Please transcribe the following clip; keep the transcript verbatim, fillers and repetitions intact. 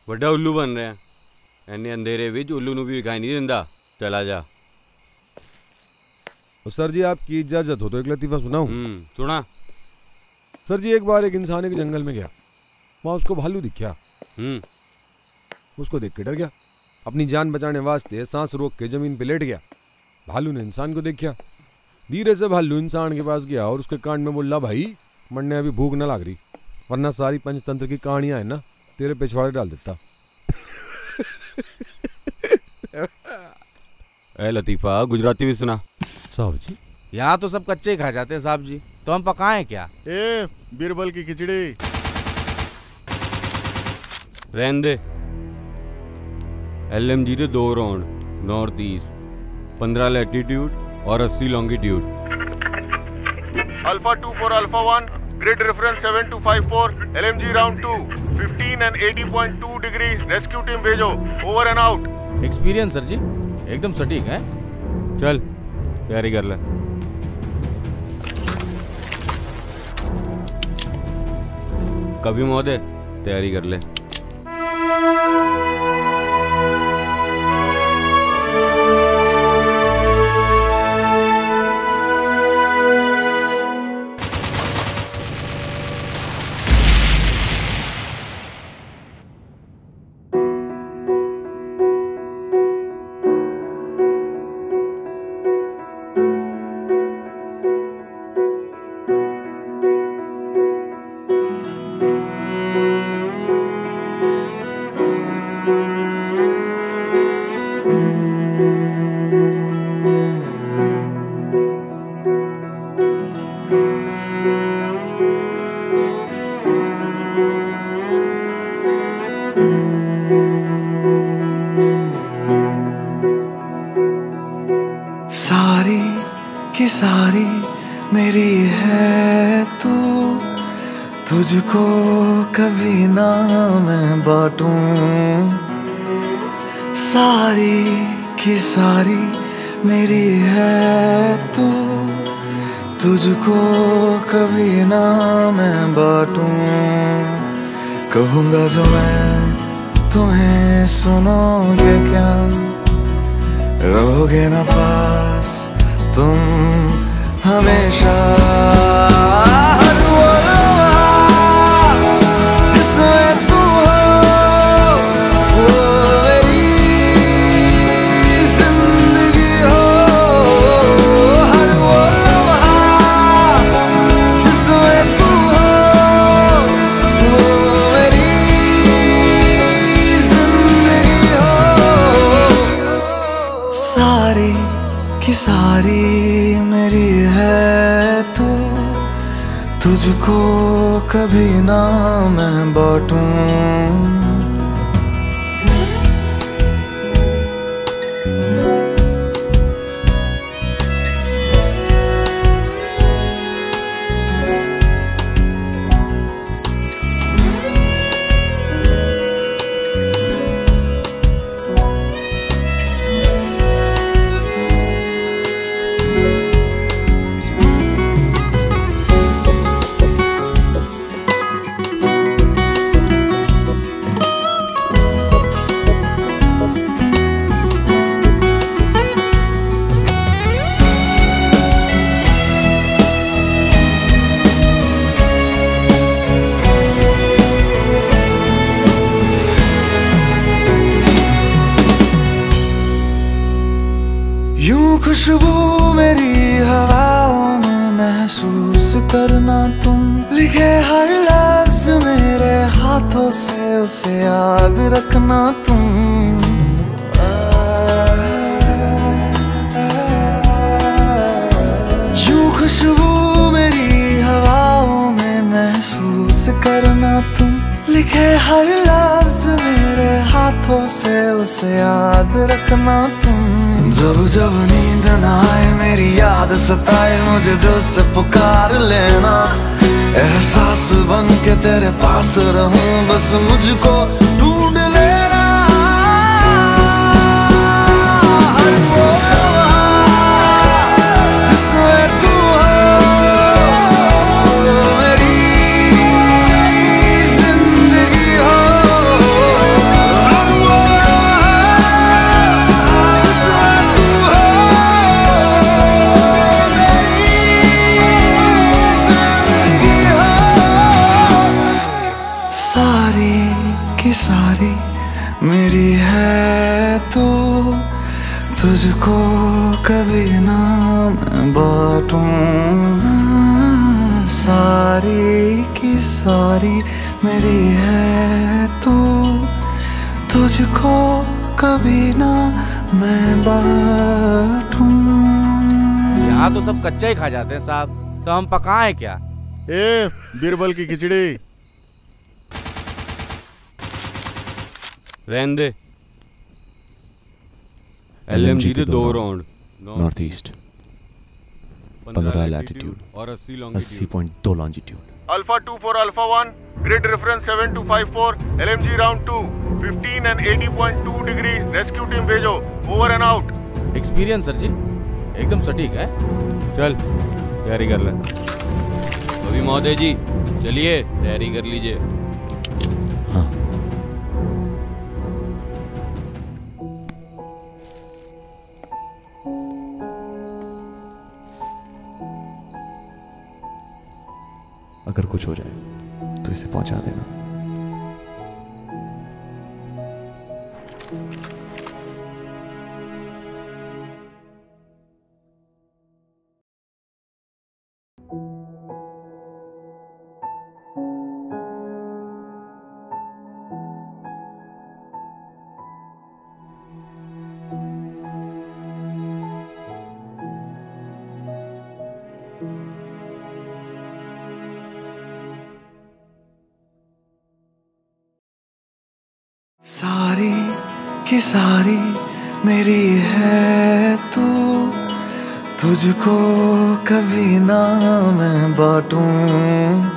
ਵੱਡਾ ਉੱਲੂ ਬਣ ਰਿਹਾ ਐਨੇ अंधेरे ਵਿੱਚ उल्लू ਨੂੰ भी दिखाई नहीं ਦਿੰਦਾ चला जा। सर जी आपकी इजाजत हो तो एक लतीफ़ा सुनाऊं? सुना। सर जी एक बार एक इंसान एक जंगल में गया, वहाँ उसको भालू दिखा। उसको देख के डर गया, अपनी जान बचाने वास्ते सांस रोक के जमीन पे लेट गया। भालू ने इंसान को देखा, धीरे से भालू इंसान के पास गया और उसके कान में बोला, भाई मरने अभी भूख न लग रही, वरना सारी पंचतंत्र की कहानियां है ना तेरे पिछवाड़े डाल देता। ए लतीफ़ा गुजराती भी सुना। साहब जी यहाँ तो सब कच्चे ही खा जाते हैं साहब जी, तो हम पकाएं क्या? ए बीरबल की खिचड़ी रहने दे। एल एम जी के दो राउंड नॉर्थ ईस्ट, पंद्रह लैटिट्यूड और अस्सी longitude. Alpha two for alpha one, grid reference seven two five four, L M G round two, fifteen and eighty point two degree, rescue team भेजो, over and out. Experience sir ji एकदम सटीक है। चल तैयारी कर ले। कभी मौदे तैयारी कर ले। सारी की सारी मेरी है तू, तुझको कभी ना मैं बांटूं। सारी की सारी मेरी है तू, तुझको कभी ना मैं बांटूं। कहूँगा जो मैं तुम्हें सुनोगे क्या, रहोगे ना पास तुम हमेशा। हर वो लम्हा जिसमें तू हो वो मेरी जिंदगी हो। हर वो लम्हा जिसमें तू हो वो मेरी जिंदगी हो। सारी की सारी मेरी है तू, तुझको कभी ना मैं बांटूं। खुशबू मेरी हवाओं में महसूस करना तुम, लिखे हर लफ्ज मेरे हाथों से उसे याद रखना तुम। यूं खुशबू मेरी हवाओं में महसूस करना तुम, लिखे हर लफ्ज मेरे हाथों से उसे याद रखना तुम। जब जब नींद न आए मेरी याद सताए, मुझे दिल से पुकार लेना, एहसास बन के तेरे पास रहूं, बस मुझको ढूंढ लेना। हर वो जिसमें तू हो मेरी जिंदगी हो। तुझको कभी ना मैं बांटूं। सारी की सारी मेरी है तू, तुझको कभी ना मैं बांटूं। यहाँ तो सब कच्चा ही खा जाते हैं साहब, तो हम पकाएं क्या? ए बीरबल की खिचड़ी। रहने दे। एलएमजी के दो राउंड, नॉर्थ ईस्ट पंद्रह लैटिट्यूड और अस्सी अस्सी पॉइंट दो longitude. Alpha two for alpha one, grid reference seven two five four, LMG round two, fifteen and eighty point two degree, rescue team भेजो, over and out. Experience sir ji, एकदम सटीक है। चल तैयारी कर ले। अभी महोदय जी चलिए तैयारी कर लीजिए। हाँ। अगर कुछ हो जाए तो इसे पहुंचा देना। सारी की सारी मेरी है तू, तुझको कभी ना मैं बांटूं।